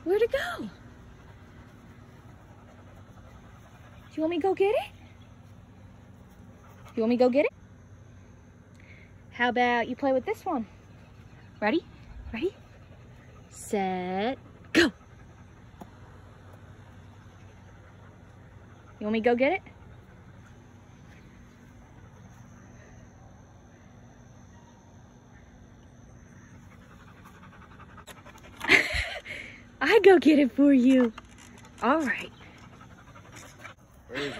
Where'd it go? Do you want me to go get it? You want me to go get it? How about you play with this one? Ready? Ready? Set, go! You want me to go get it? I go get it for you. All right. Where is it?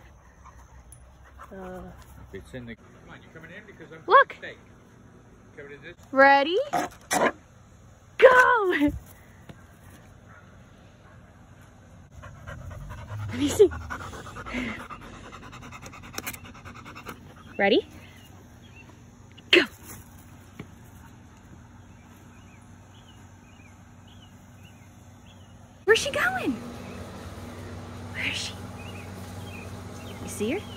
It's in the. Come on, you coming in because I'm. Look. Coming in this. Ready? Go! Let me see. Ready? Go! Where's she going? Where is she? You see her?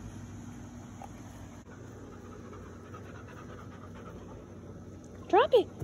Drop it.